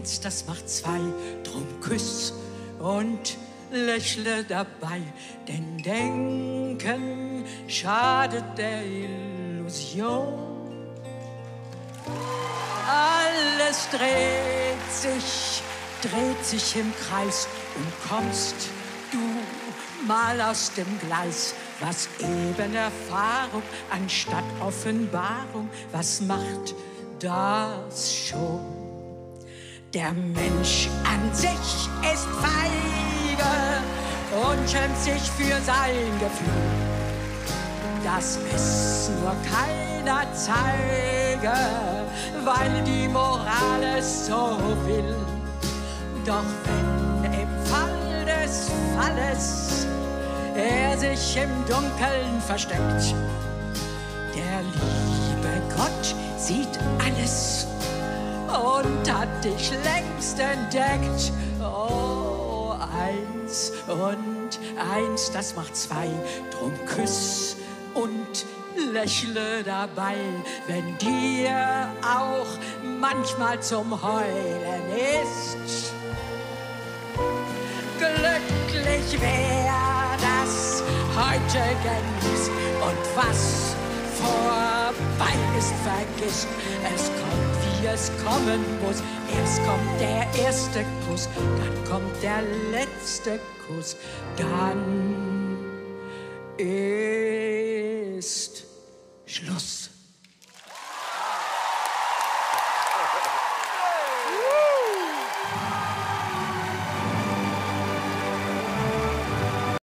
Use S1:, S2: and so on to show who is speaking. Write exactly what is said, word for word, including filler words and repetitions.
S1: eins, das macht zwei, drum küss und lächle dabei, denn Denken schadet der Illusion. Alles dreht sich, dreht sich im Kreis und kommst du mal aus dem Gleis. Was eben Erfahrung anstatt Offenbarung, was macht das schon? Der Mensch an sich ist feige und schämt sich für sein Gefühl, dass es nur keiner zeige, weil die Moral es so will. Doch wenn im Fall des Falles er sich im Dunkeln versteckt, der liebe Gott sieht alles und hat dich längst entdeckt. Oh, eins und eins, das macht zwei, drum küss und lächle dabei, wenn dir auch manchmal zum Heulen ist. Glücklich wär das heute genießt und was vorbei ist, vergisst. Es kommt, wie es kommen muss. Erst kommt der erste Kuss, dann kommt der letzte Kuss, dann ist Schluss.